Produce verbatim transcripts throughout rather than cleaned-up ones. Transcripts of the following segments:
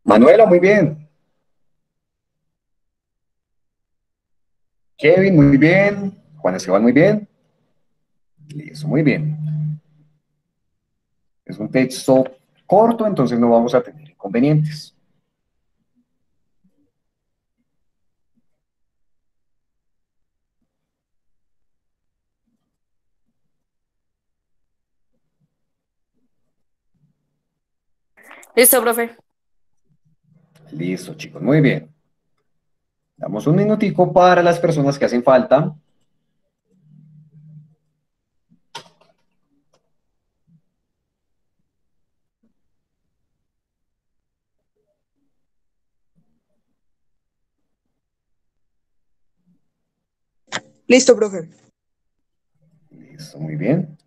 Manuela, muy bien. Kevin, muy bien. Juan Esteban, muy bien. Listo, muy bien. Es un texto corto, entonces no vamos a tener inconvenientes. Listo, profe. Listo, chicos, muy bien. Damos un minutico para las personas que hacen falta. Listo, profe. Listo, muy bien.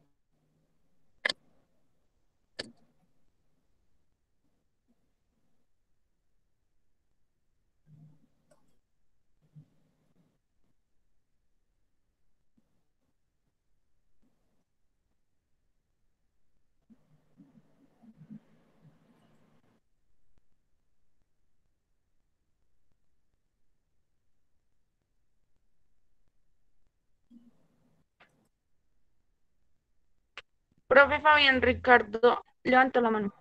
Profe Fabián Ricardo, levanta la mano.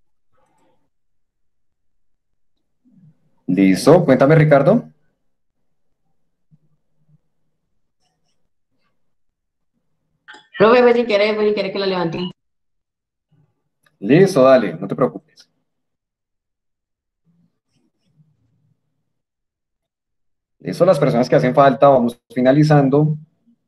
Listo, cuéntame, Ricardo. Profe, pues si quiere, pues si quiere que la levante. Listo, dale, no te preocupes. Listo, las personas que hacen falta, vamos finalizando.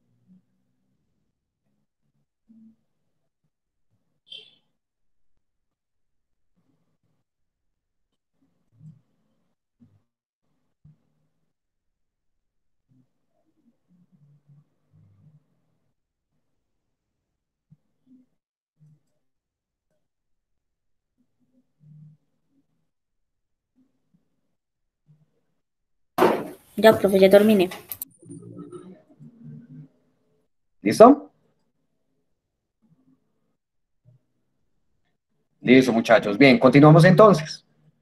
Ya, profe, ya terminé. ¿Listo? Listo, muchachos. Bien, continuamos entonces.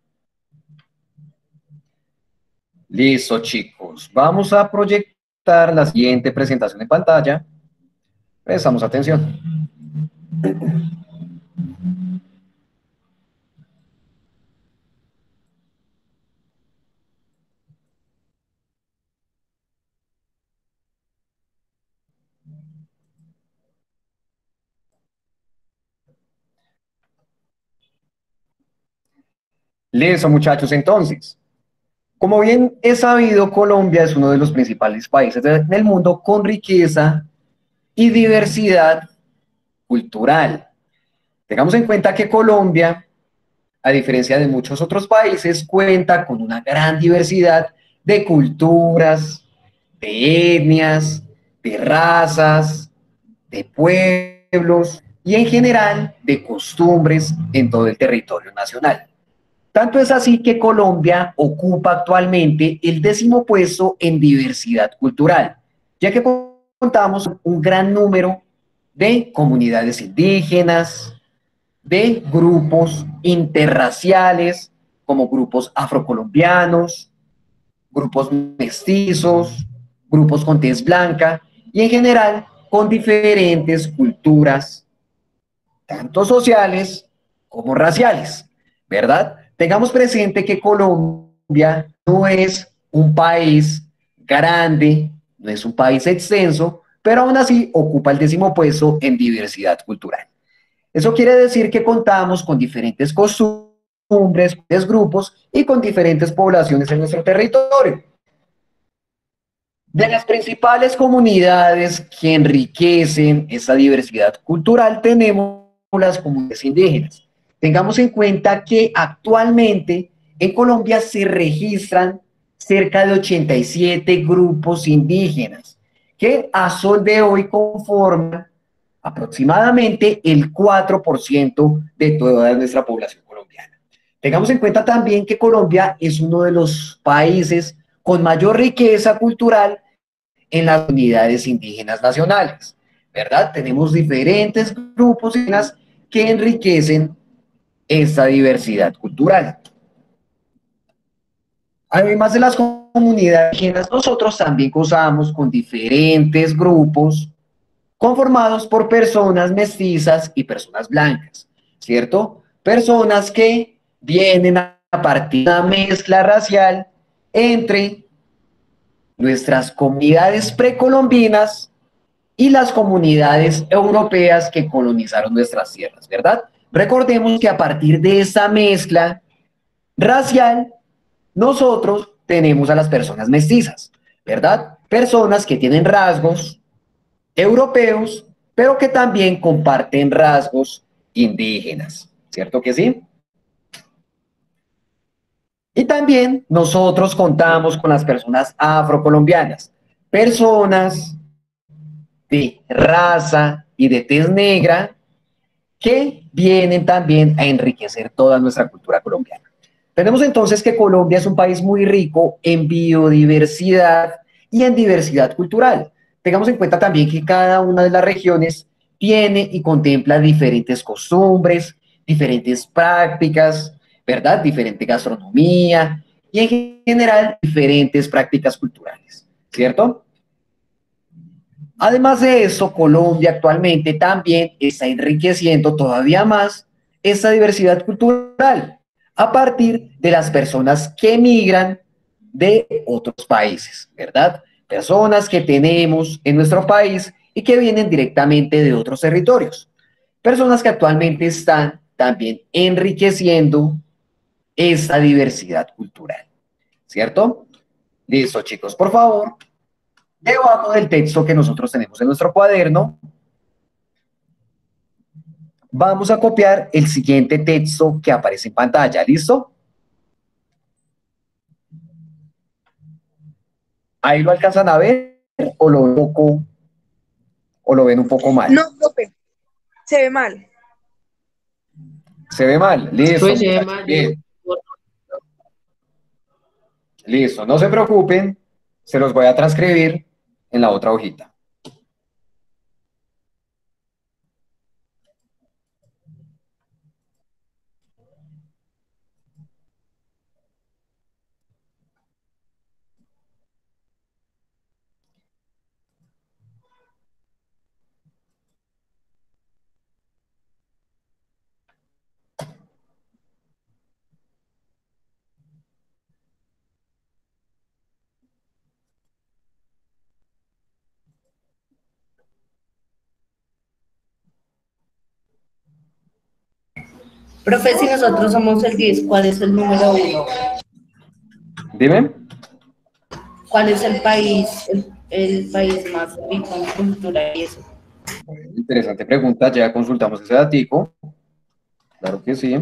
Listo, chicos. Vamos a proyectar la siguiente presentación en pantalla. Prestamos atención. Listo, muchachos. Entonces, como bien es sabido, Colombia es uno de los principales países del mundo con riqueza y diversidad cultural. Tengamos en cuenta que Colombia, a diferencia de muchos otros países, cuenta con una gran diversidad de culturas, de etnias, de razas, de pueblos y en general de costumbres en todo el territorio nacional. Tanto es así que Colombia ocupa actualmente el décimo puesto en diversidad cultural, ya que contamos con un gran número de comunidades indígenas, de grupos interraciales, como grupos afrocolombianos, grupos mestizos, grupos con tez blanca y en general con diferentes culturas, tanto sociales como raciales, ¿verdad? Tengamos presente que Colombia no es un país grande, no es un país extenso, pero aún así ocupa el décimo puesto en diversidad cultural. Eso quiere decir que contamos con diferentes costumbres, grupos y con diferentes poblaciones en nuestro territorio. De las principales comunidades que enriquecen esa diversidad cultural tenemos las comunidades indígenas. Tengamos en cuenta que actualmente en Colombia se registran cerca de ochenta y siete grupos indígenas que a sol de hoy conforman aproximadamente el cuatro por ciento de toda nuestra población colombiana. Tengamos en cuenta también que Colombia es uno de los países con mayor riqueza cultural en las unidades indígenas nacionales, ¿verdad? Tenemos diferentes grupos indígenas que enriquecen esta diversidad cultural. Además de las comunidades indígenas, nosotros también gozamos con diferentes grupos conformados por personas mestizas y personas blancas, ¿cierto? Personas que vienen a partir de una mezcla racial entre nuestras comunidades precolombinas y las comunidades europeas que colonizaron nuestras tierras, ¿verdad? Recordemos que a partir de esa mezcla racial, nosotros tenemos a las personas mestizas, ¿verdad? Personas que tienen rasgos europeos, pero que también comparten rasgos indígenas, ¿cierto que sí? Y también nosotros contamos con las personas afrocolombianas, personas de raza y de tez negra que vienen también a enriquecer toda nuestra cultura colombiana. Tenemos entonces que Colombia es un país muy rico en biodiversidad y en diversidad cultural. Tengamos en cuenta también que cada una de las regiones tiene y contempla diferentes costumbres, diferentes prácticas, ¿verdad? Diferente gastronomía y en general diferentes prácticas culturales, ¿cierto? Además de eso, Colombia actualmente también está enriqueciendo todavía más esa diversidad cultural a partir de las personas que emigran de otros países, ¿verdad? Personas que tenemos en nuestro país y que vienen directamente de otros territorios. Personas que actualmente están también enriqueciendo esa diversidad cultural, ¿cierto? Listo, chicos, por favor, debajo del texto que nosotros tenemos en nuestro cuaderno, vamos a copiar el siguiente texto que aparece en pantalla. ¿Listo? ¿Ahí lo alcanzan a ver o lo, ven un poco- o lo ven un poco mal? No, profe, se ve mal. ¿Se ve mal? Listo, Pues se ve muchachos. mal, yo Bien, listo. No se preocupen, se los voy a transcribir en la otra hojita. Profe, si nosotros somos el diez, ¿cuál es el número uno? Dime. ¿Cuál es el país, el, el país más rico en cultura y eso? Interesante pregunta, ya consultamos ese datico. Claro que sí.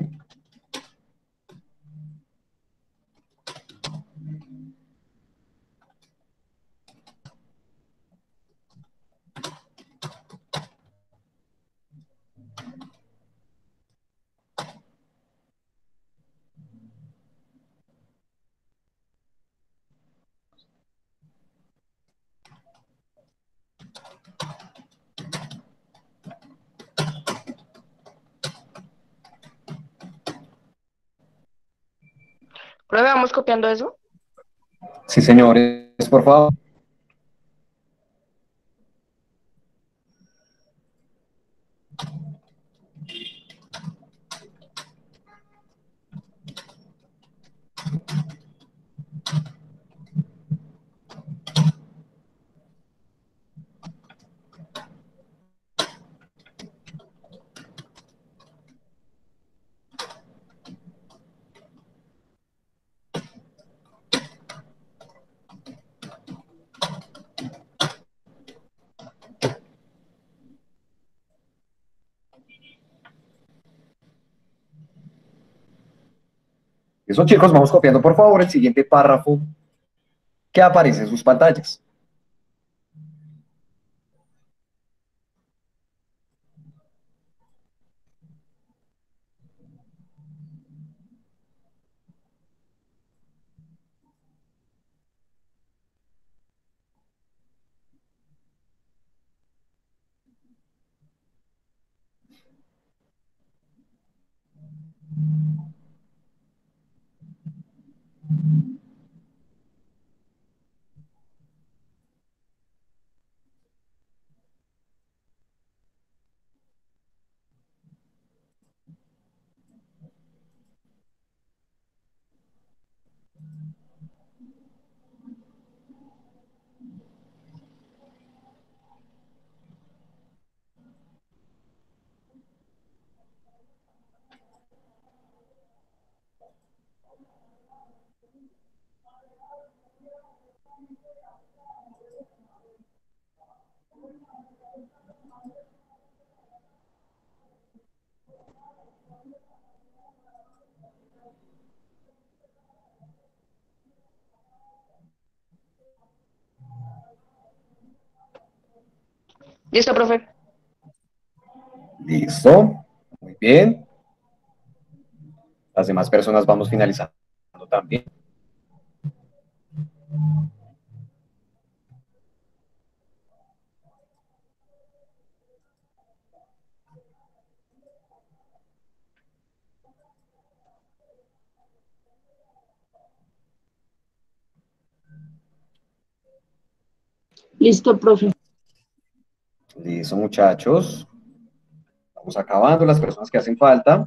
Profe, vamos copiando eso. Sí, señores, por favor. Eso, chicos, vamos copiando, por favor, el siguiente párrafo que aparece en sus pantallas. Listo, profe. Listo. Muy bien. Las demás personas vamos finalizando también. Listo, profe. Listo, muchachos. Vamos acabando las personas que hacen falta.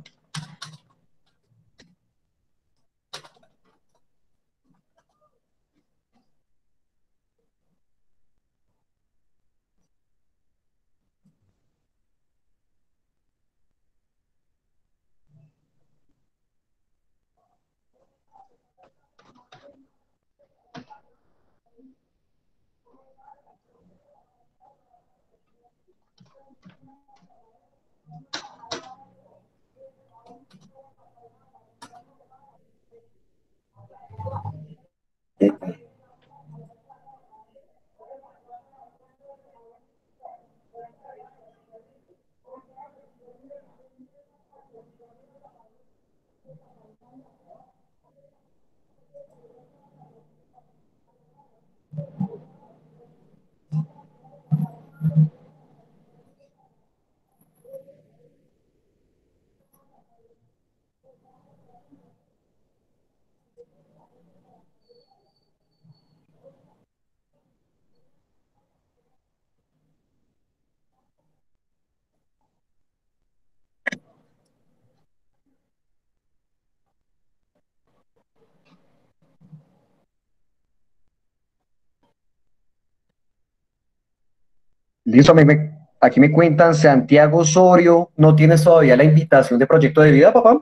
Listo, me- me- aquí me cuentan Santiago Osorio. ¿No tienes todavía la invitación de Proyecto de Vida, papá?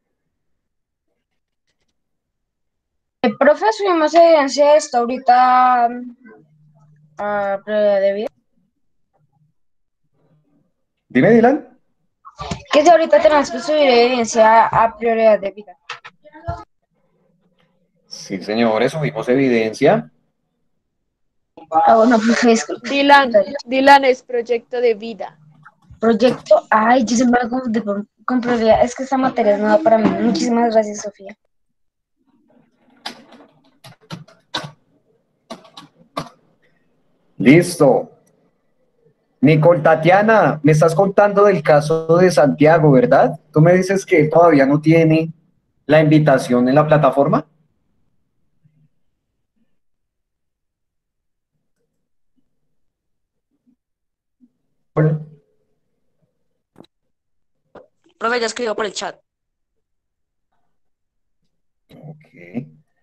El profe, subimos evidencia está ahorita mm, a prueba de vida. Dime, Dylan. Que si ahorita tenemos que subir evidencia a prioridad de vida. Sí, señores, subimos evidencia. Ah, bueno, profe, disculpe. Dylan, Dylan es proyecto de vida. Proyecto, ay, yo siempre me confundí con, con prioridad. Es que esta materia es nueva para mí. Muchísimas gracias, Sofía. Listo. Nicole Tatiana, me estás contando del caso de Santiago, ¿verdad? Tú me dices que él todavía no tiene la invitación en la plataforma. Bueno, Profe, ya escribió por el chat. ok.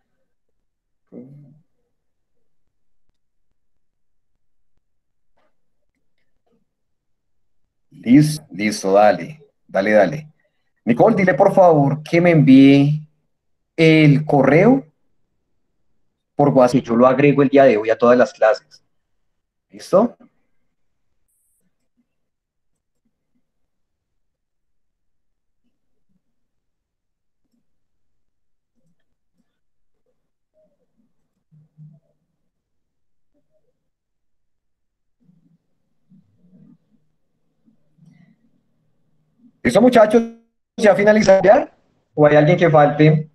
Listo, listo, dale, dale, dale. Nicole, dile por favor que me envíe el correo por WhatsApp. Yo lo agrego el día de hoy a todas las clases. ¿Listo? ¿Listo, muchachos? ¿Ya finalizar ya? ¿O hay alguien que falte?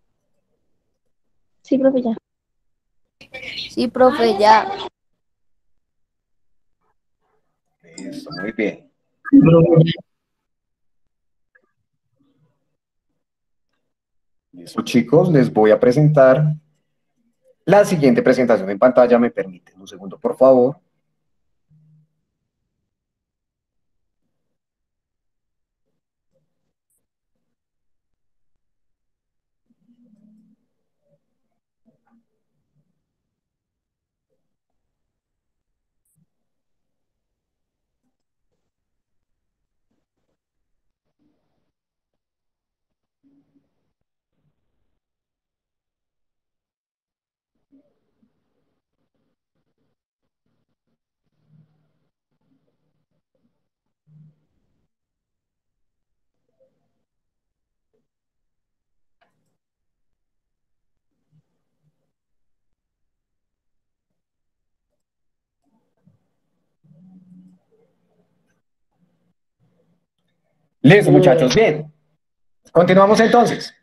Sí, profe, ya. Sí, profe, ya. Listo, muy bien. Listo, chicos, les voy a presentar la siguiente presentación en pantalla. ¿Me permiten un segundo, por favor? Listo, muchachos, bien. Continuamos entonces.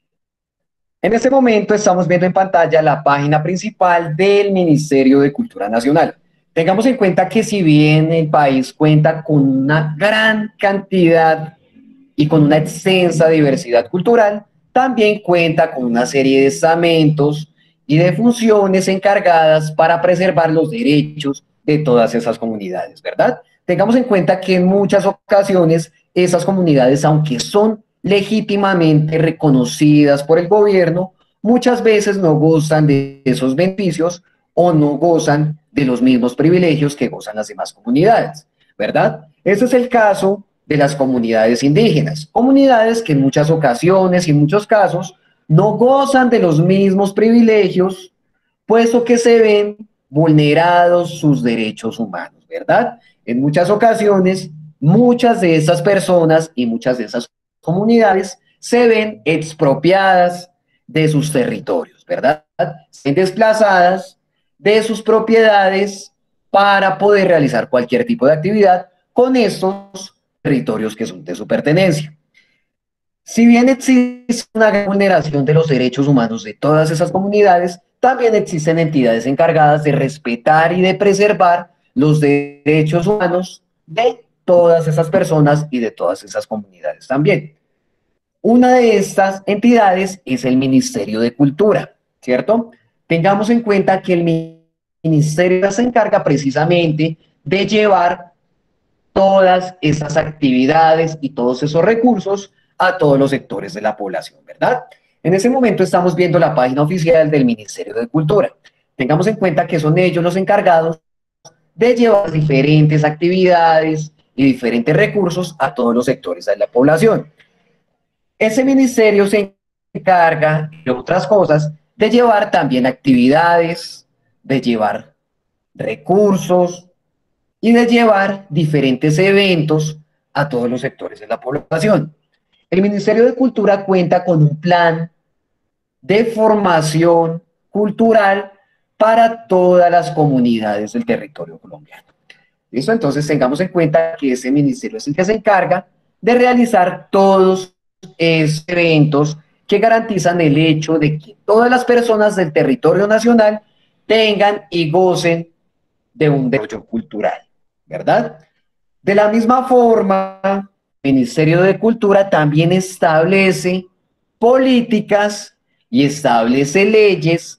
En este momento estamos viendo en pantalla la página principal del Ministerio de Cultura Nacional. Tengamos en cuenta que si bien el país cuenta con una gran cantidad y con una extensa diversidad cultural, también cuenta con una serie de estamentos y de funciones encargadas para preservar los derechos de todas esas comunidades, ¿verdad? Tengamos en cuenta que en muchas ocasiones esas comunidades, aunque son legítimamente reconocidas por el gobierno, muchas veces no gozan de esos beneficios o no gozan de los mismos privilegios que gozan las demás comunidades, ¿verdad? Este es el caso de las comunidades indígenas, comunidades que en muchas ocasiones y en muchos casos no gozan de los mismos privilegios, puesto que se ven vulnerados sus derechos humanos, ¿verdad? En muchas ocasiones, muchas de esas personas y muchas de esas comunidades se ven expropiadas de sus territorios, ¿verdad? Se ven desplazadas de sus propiedades para poder realizar cualquier tipo de actividad con estos territorios que son de su pertenencia. Si bien existe una gran vulneración de los derechos humanos de todas esas comunidades, también existen entidades encargadas de respetar y de preservar los derechos humanos de todas esas personas y de todas esas comunidades también. Una de estas entidades es el Ministerio de Cultura, ¿cierto? Tengamos en cuenta que el Ministerio se encarga precisamente de llevar todas esas actividades y todos esos recursos a todos los sectores de la población, ¿verdad? En ese momento estamos viendo la página oficial del Ministerio de Cultura. Tengamos en cuenta que son ellos los encargados de llevar diferentes actividades y diferentes recursos a todos los sectores de la población. Ese ministerio se encarga, de otras cosas, de llevar también actividades, de llevar recursos y de llevar diferentes eventos a todos los sectores de la población. El Ministerio de Cultura cuenta con un plan de formación cultural para todas las comunidades del territorio colombiano. ¿Listo? Entonces tengamos en cuenta que ese ministerio es el que se encarga de realizar todos esos eventos que garantizan el hecho de que todas las personas del territorio nacional tengan y gocen de un desarrollo cultural, ¿verdad? De la misma forma, el Ministerio de Cultura también establece políticas y establece leyes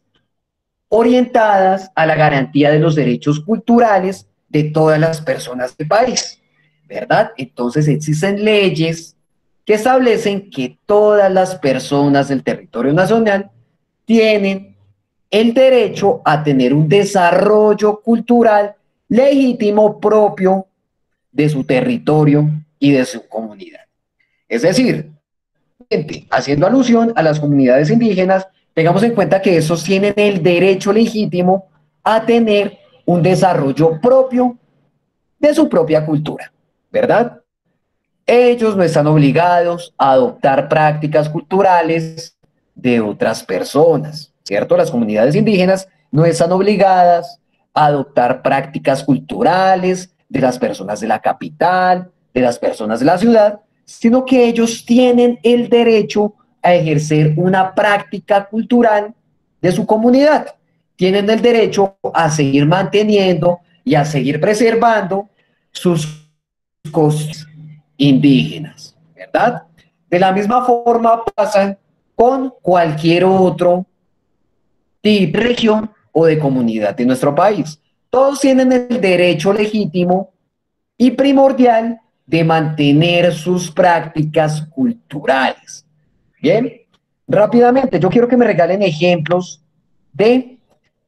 orientadas a la garantía de los derechos culturales de todas las personas del país, ¿verdad? Entonces existen leyes que establecen que todas las personas del territorio nacional tienen el derecho a tener un desarrollo cultural legítimo propio de su territorio y de su comunidad. Es decir, haciendo alusión a las comunidades indígenas, tengamos en cuenta que esos tienen el derecho legítimo a tener un desarrollo propio de su propia cultura, ¿verdad? Ellos no están obligados a adoptar prácticas culturales de otras personas, ¿cierto? Las comunidades indígenas no están obligadas a adoptar prácticas culturales de las personas de la capital, de las personas de la ciudad, sino que ellos tienen el derecho a ejercer una práctica cultural de su comunidad. Tienen el derecho a seguir manteniendo y a seguir preservando sus cosas indígenas, ¿verdad? De la misma forma pasa con cualquier otro tipo de región o de comunidad de nuestro país. Todos tienen el derecho legítimo y primordial de mantener sus prácticas culturales. Bien, rápidamente, yo quiero que me regalen ejemplos de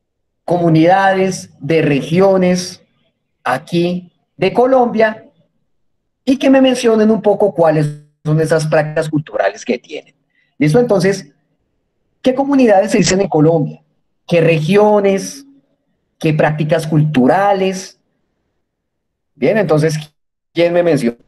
comunidades, de regiones aquí de Colombia y que me mencionen un poco cuáles son esas prácticas culturales que tienen. ¿Listo? Entonces, ¿qué comunidades se dicen en Colombia? ¿Qué regiones? ¿Qué prácticas culturales? Bien, entonces, ¿quién me menciona?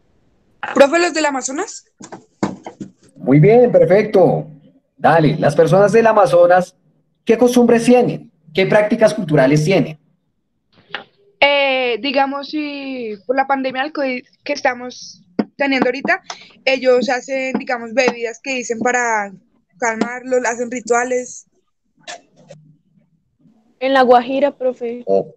Profe, los del Amazonas. Muy bien, perfecto. Dale, las personas del Amazonas, ¿qué costumbres tienen? ¿Qué prácticas culturales tienen? Eh, digamos, si por la pandemia del COVID que estamos teniendo ahorita, ellos hacen, digamos, bebidas que dicen para calmarlos, hacen rituales. En La Guajira, profe. Ok.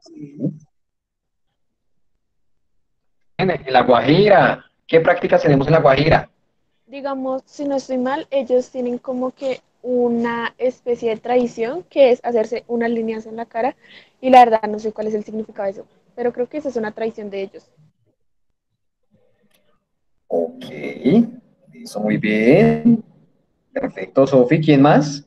En en La Guajira, ¿qué prácticas tenemos en La Guajira? Digamos, si no estoy mal, ellos tienen como que una especie de tradición que es hacerse unas líneas en la cara y la verdad no sé cuál es el significado de eso, pero creo que esa es una tradición de ellos. Ok, eso muy bien. Perfecto, Sofi, ¿quién más?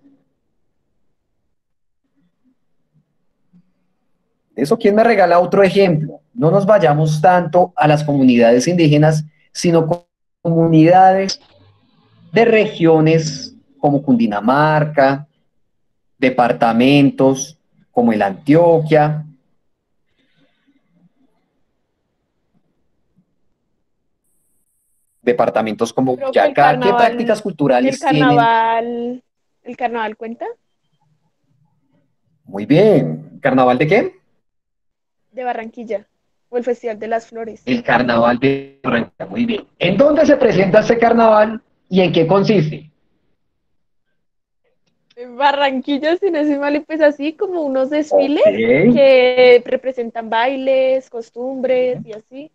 Eso, ¿quién me regala otro ejemplo? No nos vayamos tanto a las comunidades indígenas, sino co- comunidades de regiones como Cundinamarca, departamentos como el Antioquia, departamentos como Profe, el Boyacá. ¿Qué prácticas carnaval, el culturales tienen? carnaval, el carnaval cuenta Muy bien. ¿Carnaval de qué? de Barranquilla o el Festival de las Flores. El Carnaval de Barranquilla. Muy bien. ¿En dónde se presenta este carnaval y en qué consiste? En Barranquilla, si no estoy mal, y pues así como unos desfiles Ok. que representan bailes, costumbres y así.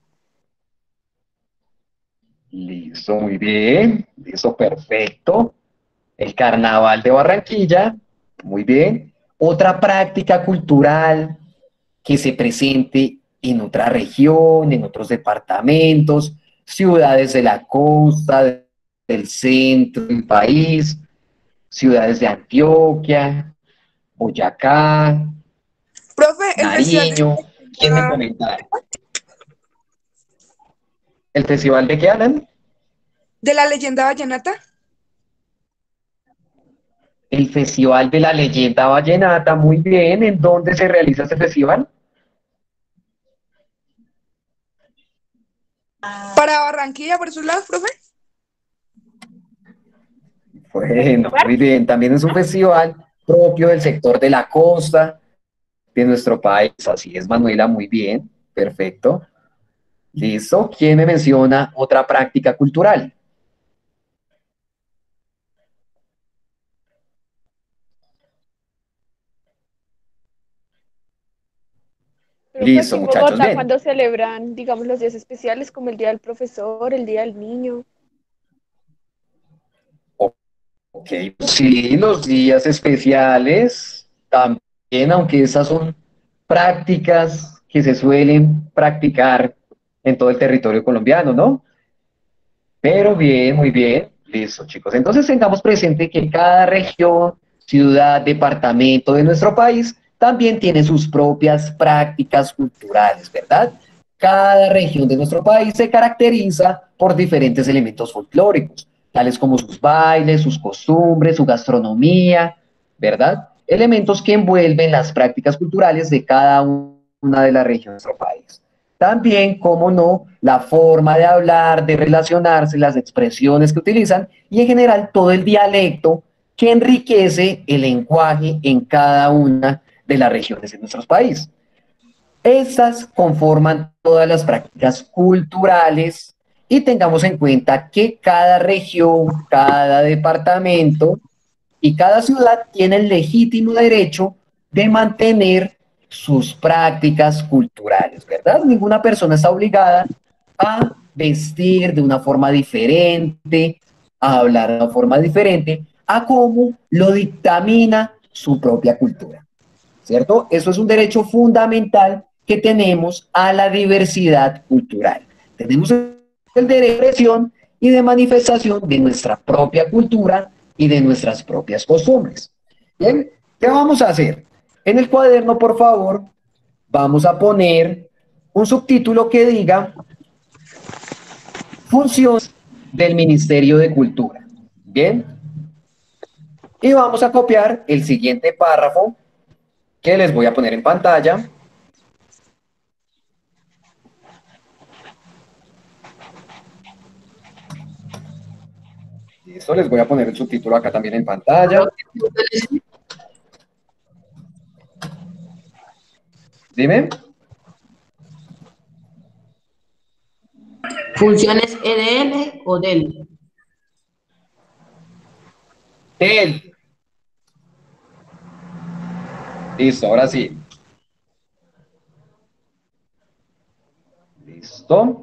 Listo, muy bien. Listo, perfecto. El Carnaval de Barranquilla. Muy bien. Otra práctica cultural que se presente en otra región, en otros departamentos, ciudades de la costa, de- del centro del país, ciudades de Antioquia, Boyacá, Profe, el festival de, Nariño. ¿Quién me comenta? ¿El festival de qué hablan? de la leyenda vallenata. El Festival de la Leyenda Vallenata. Muy bien. ¿En dónde se realiza este festival? Para Barranquilla, por esos lados, profe. Bueno, muy bien. También es un festival propio del sector de la costa de nuestro país. Así es, Manuela, muy bien. Perfecto. Listo. ¿Quién me menciona otra práctica cultural? Pero fue aquí Listo, en muchachos. Bogotá Bien. cuando celebran, digamos, los días especiales como el Día del Profesor, el Día del Niño. Ok, sí, los días especiales también, aunque esas son prácticas que se suelen practicar en todo el territorio colombiano, ¿no? Pero bien, muy bien. Listo, chicos. Entonces tengamos presente que cada región, ciudad, departamento de nuestro país también tiene sus propias prácticas culturales, ¿verdad? Cada región de nuestro país se caracteriza por diferentes elementos folclóricos, tales como sus bailes, sus costumbres, su gastronomía, ¿verdad? Elementos que envuelven las prácticas culturales de cada una de las regiones de nuestro país. También, como no, la forma de hablar, de relacionarse, las expresiones que utilizan y en general todo el dialecto que enriquece el lenguaje en cada una de las regiones de nuestros países. Estas conforman todas las prácticas culturales y tengamos en cuenta que cada región, cada departamento y cada ciudad tiene el legítimo derecho de mantener sus prácticas culturales, ¿verdad? Ninguna persona está obligada a vestir de una forma diferente, a hablar de una forma diferente, a cómo lo dictamina su propia cultura, ¿cierto? Eso es un derecho fundamental que tenemos a la diversidad cultural. Tenemos el derecho de expresión y de manifestación de nuestra propia cultura y de nuestras propias costumbres. Bien, ¿qué vamos a hacer? En el cuaderno, por favor, vamos a poner un subtítulo que diga funciones del Ministerio de Cultura. Bien, y vamos a copiar el siguiente párrafo que les voy a poner en pantalla. Listo, les voy a poner el subtítulo acá también en pantalla. Dime. ¿Funciones E D L o D E L? Del. Listo, ahora sí. Listo.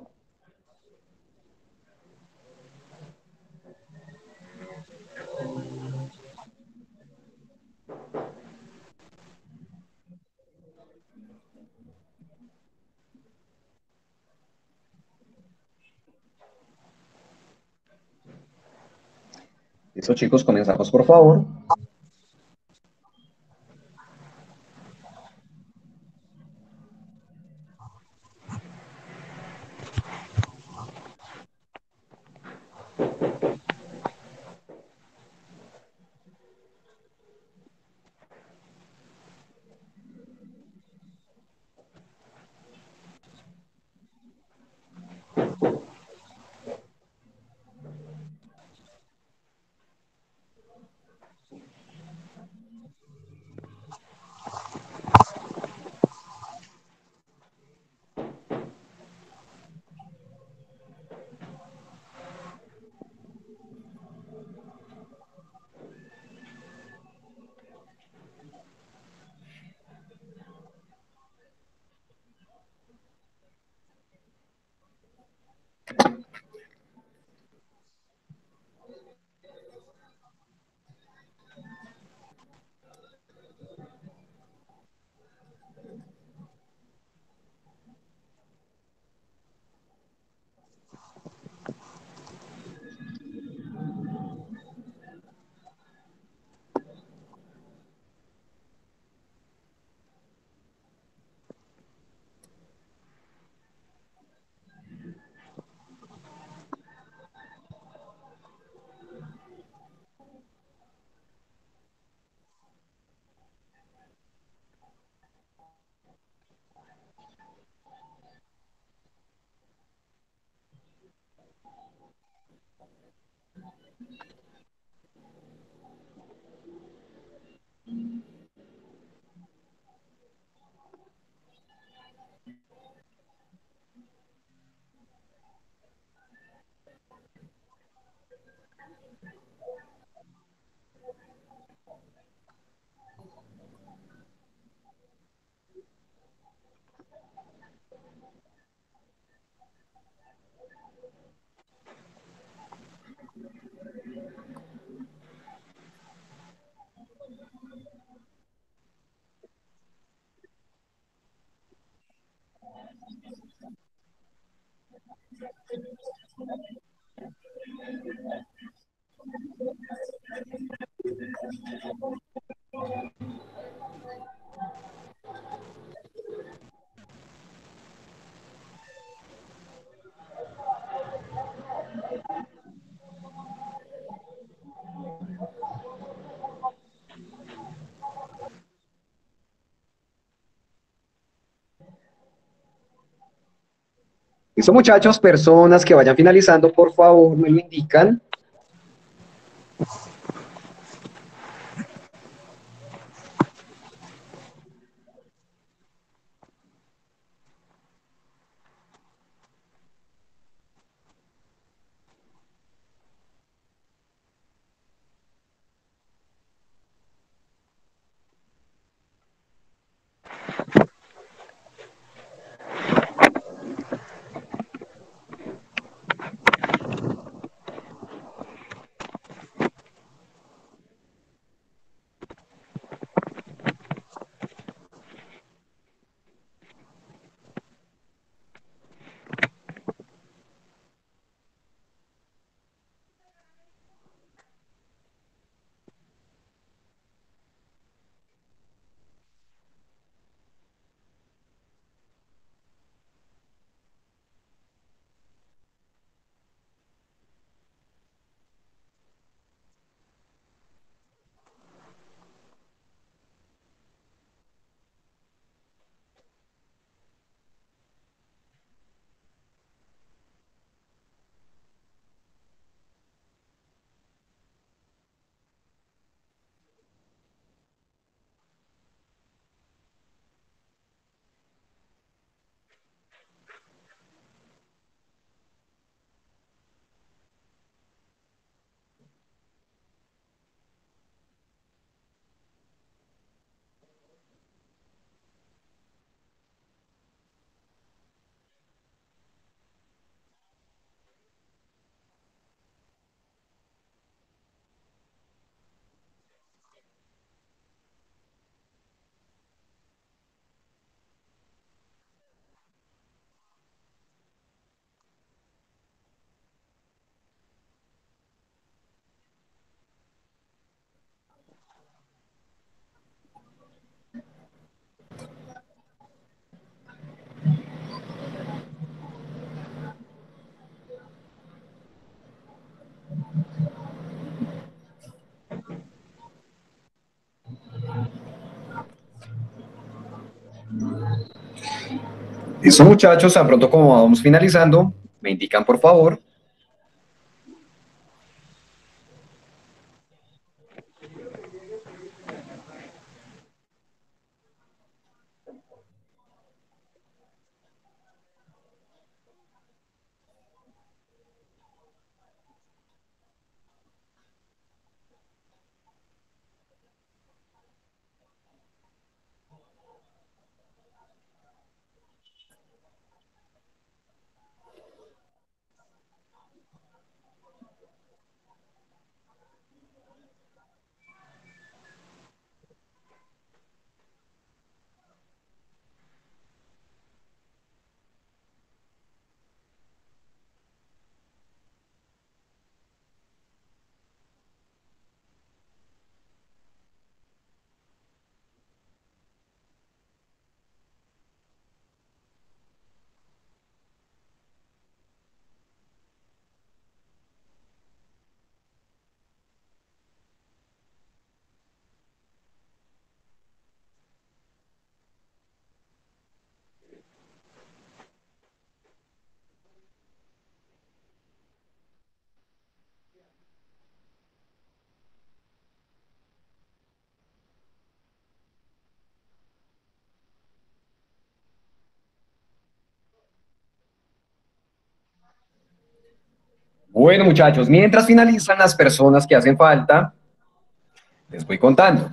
Listo, chicos, comenzamos, por favor. Listo, muchachos, personas que vayan finalizando, por favor, me lo indican. Listo, muchachos, tan pronto como vamos finalizando, me indican por favor. Bueno, muchachos, mientras finalizan las personas que hacen falta, les voy contando.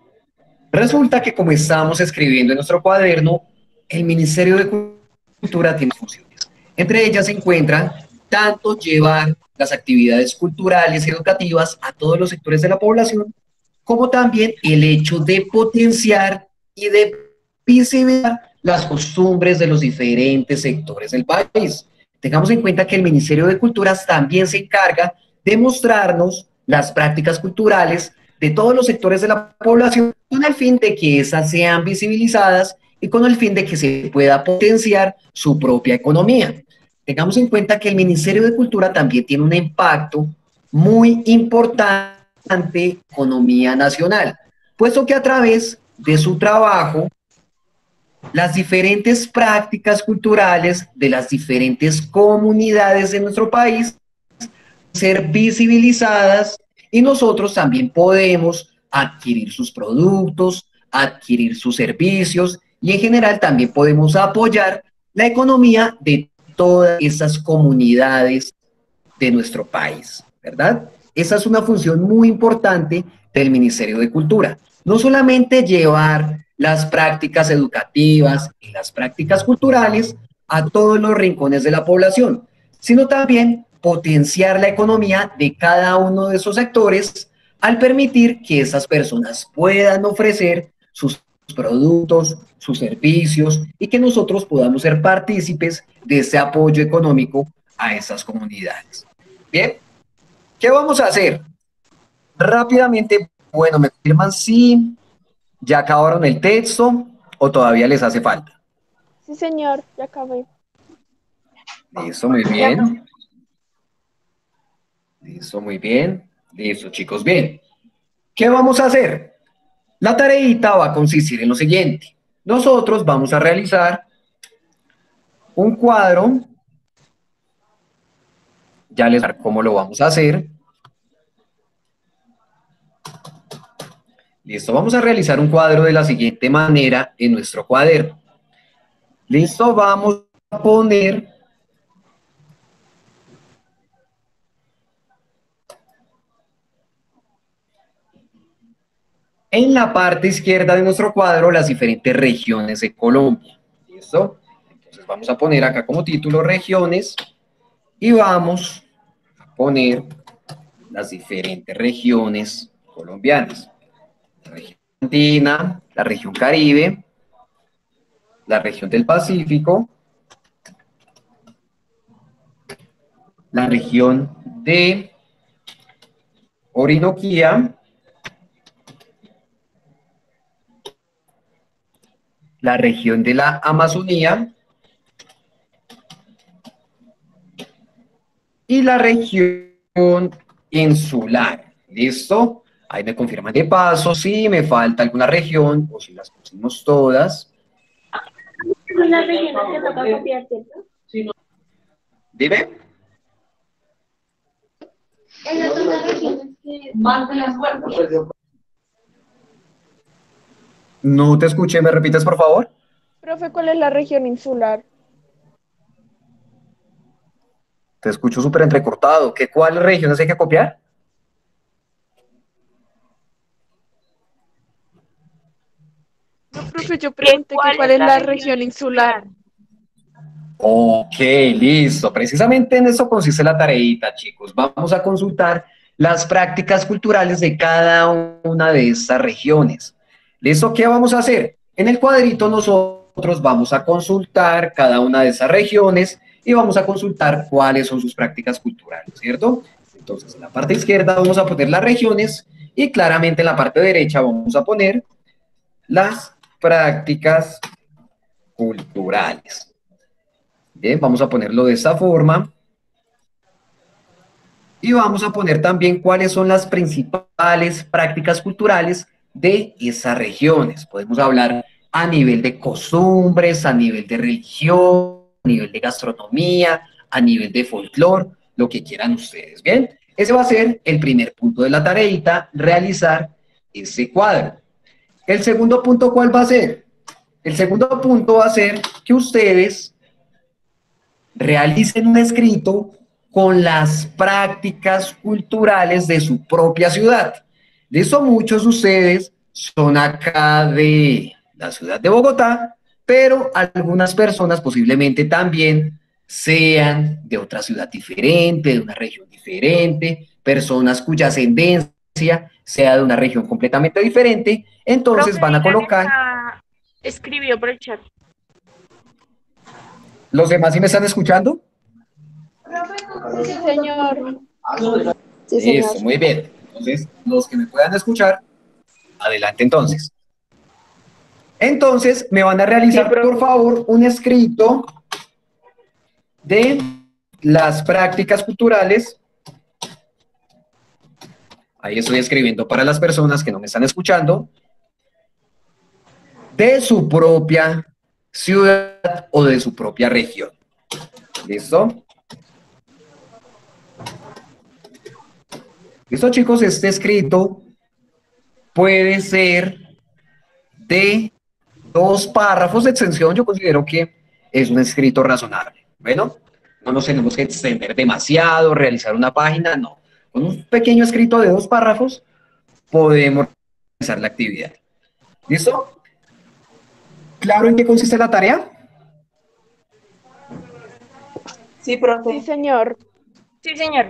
Resulta que como estamos escribiendo en nuestro cuaderno, el Ministerio de Cultura tiene funciones. Entre ellas se encuentran tanto llevar las actividades culturales y educativas a todos los sectores de la población, como también el hecho de potenciar y de visibilizar las costumbres de los diferentes sectores del país. Tengamos en cuenta que el Ministerio de Culturas también se encarga de mostrarnos las prácticas culturales de todos los sectores de la población con el fin de que éstas sean visibilizadas y con el fin de que se pueda potenciar su propia economía. Tengamos en cuenta que el Ministerio de Cultura también tiene un impacto muy importante en la economía nacional, puesto que a través de su trabajo las diferentes prácticas culturales de las diferentes comunidades de nuestro país ser visibilizadas y nosotros también podemos adquirir sus productos, adquirir sus servicios y en general también podemos apoyar la economía de todas esas comunidades de nuestro país, ¿verdad? Esa es una función muy importante del Ministerio de Cultura. No solamente llevar las prácticas educativas y las prácticas culturales a todos los rincones de la población, sino también potenciar la economía de cada uno de esos sectores al permitir que esas personas puedan ofrecer sus productos, sus servicios y que nosotros podamos ser partícipes de ese apoyo económico a esas comunidades. Bien, ¿qué vamos a hacer? Rápidamente, bueno, me confirman si ya acabaron el texto o todavía les hace falta. Sí, señor, ya acabé. Listo, muy bien. Listo, muy bien. Listo, chicos, bien. ¿Qué vamos a hacer? La tareita va a consistir en lo siguiente. Nosotros vamos a realizar un cuadro. Ya les voy a dar cómo lo vamos a hacer. Listo, vamos a realizar un cuadro de la siguiente manera en nuestro cuaderno. Listo, vamos a poner en la parte izquierda de nuestro cuadro las diferentes regiones de Colombia. ¿Listo? Entonces vamos a poner acá como título regiones y vamos a poner las diferentes regiones colombianas. La región andina, la región Caribe, la región del Pacífico, la región de Orinoquía, la región de la Amazonía y la región insular. ¿Listo? Ahí me confirman de paso si me falta alguna región o si las pusimos todas. son las regiones que toca copiar, ¿cierto? Dime. Esas son las regiones que... No te escuché, ¿me repites, por favor? Profe, ¿cuál es la región insular? Te escucho súper entrecortado. ¿Qué, ¿Cuáles regiones hay que copiar? No, profe, yo pregunté que cuál es la región insular. Ok, listo. Precisamente en eso consiste la tareita, chicos. Vamos a consultar las prácticas culturales de cada una de estas regiones. ¿Listo? ¿Qué vamos a hacer? En el cuadrito nosotros vamos a consultar cada una de esas regiones y vamos a consultar cuáles son sus prácticas culturales, ¿cierto? Entonces, en la parte izquierda vamos a poner las regiones y claramente en la parte derecha vamos a poner las prácticas culturales. Bien, vamos a ponerlo de esta forma. Y vamos a poner también cuáles son las principales prácticas culturales de esas regiones. Podemos hablar a nivel de costumbres, a nivel de religión, a nivel de gastronomía, a nivel de folclore, lo que quieran ustedes. Bien, ese va a ser el primer punto de la tareita, realizar ese cuadro. El segundo punto, ¿cuál va a ser? El segundo punto va a ser que ustedes realicen un escrito con las prácticas culturales de su propia ciudad. De eso muchos de ustedes son acá de la ciudad de Bogotá, pero algunas personas posiblemente también sean de otra ciudad diferente, de una región diferente, personas cuya ascendencia sea de una región completamente diferente, entonces Profe, van a diga que colocar... está escribió por el chat. ¿Los demás sí me están escuchando? Sí, señor. Sí, Eso, señor. muy bien. Entonces, los que me puedan escuchar, adelante entonces. Entonces, me van a realizar, por favor, un escrito de las prácticas culturales. Ahí estoy escribiendo para las personas que no me están escuchando. De su propia ciudad o de su propia región. ¿Listo? Listo, chicos, este escrito puede ser de dos párrafos de extensión. Yo considero que es un escrito razonable. Bueno, no nos tenemos que extender demasiado, realizar una página, no. Con un pequeño escrito de dos párrafos podemos realizar la actividad. ¿Listo? ¿Claro en qué consiste la tarea? Sí, profe. Sí, señor. Sí, señor.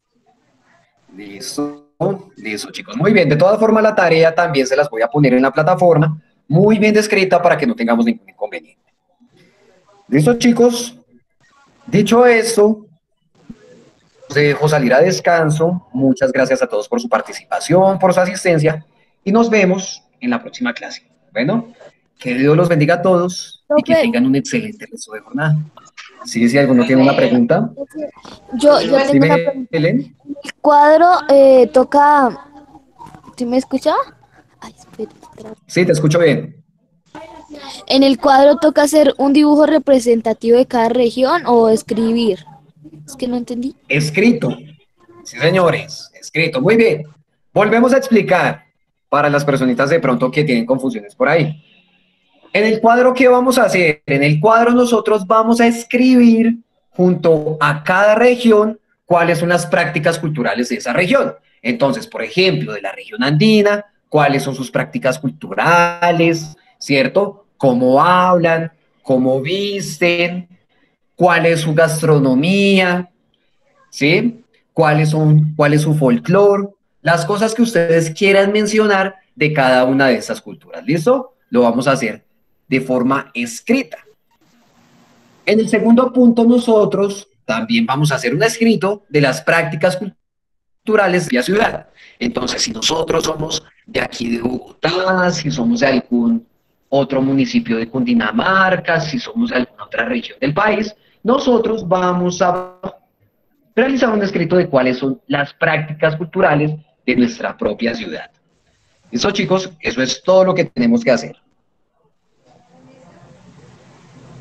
Listo. Listo, chicos. Muy bien. De todas formas, la tarea también se las voy a poner en la plataforma, muy bien descrita para que no tengamos ningún inconveniente. ¿Listo, chicos? Dicho esto, os dejo salir a descanso. Muchas gracias a todos por su participación, por su asistencia, y nos vemos en la próxima clase. Bueno, que Dios los bendiga a todos y que Profe. tengan un excelente resto de jornada. Sí, si alguno tiene una pregunta. Yo, yo tengo una Dime, pregunta. Helen. El cuadro eh, toca. ¿Sí me escucha? Ay, espera, espera. Sí, te escucho bien. ¿En el cuadro toca hacer un dibujo representativo de cada región o escribir? Es que no entendí. Escrito. Sí, señores, escrito. Muy bien. Volvemos a explicar para las personitas de pronto que tienen confusiones por ahí. En el cuadro, ¿qué vamos a hacer? En el cuadro nosotros vamos a escribir junto a cada región cuáles son las prácticas culturales de esa región. Entonces, por ejemplo, de la región andina, cuáles son sus prácticas culturales, ¿cierto? Cómo hablan, cómo visten, cuál es su gastronomía, ¿sí? ¿Cuáles son, cuál es su folclore? Las cosas que ustedes quieran mencionar de cada una de esas culturas, ¿listo? Lo vamos a hacer de forma escrita. En el segundo punto nosotros también vamos a hacer un escrito de las prácticas culturales de la ciudad. Entonces, si nosotros somos de aquí de Bogotá, si somos de algún otro municipio de Cundinamarca, si somos de alguna otra región del país, nosotros vamos a realizar un escrito de cuáles son las prácticas culturales de nuestra propia ciudad. ¿Listo, chicos? Eso es todo lo que tenemos que hacer.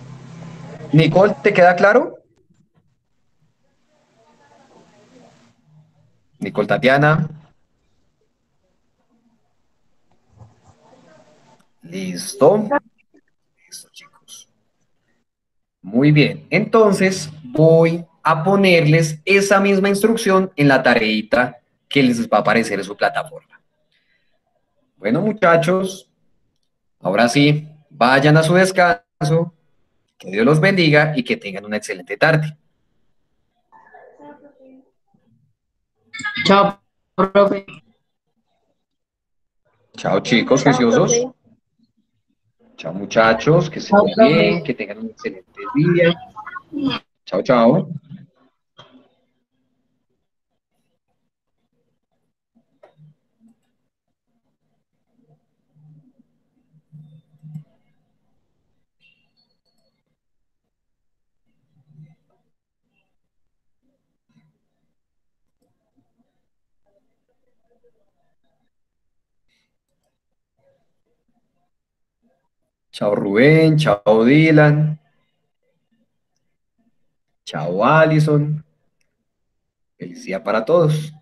Nicole, ¿te queda claro? Nicole Tatiana. Listo. Listo, chicos. Muy bien. Entonces voy a ponerles esa misma instrucción en la tareita que les va a aparecer en su plataforma. Bueno, muchachos, ahora sí, vayan a su descanso, que Dios los bendiga y que tengan una excelente tarde. Chao, profe. Chao, chicos, Chao, juiciosos. profe. Chao, muchachos, que estén Chao, muy profe. bien, que tengan un excelente día. Chao, chao. Chao, Rubén. Chao, Dylan. Chao, Allison. Felicidad para todos.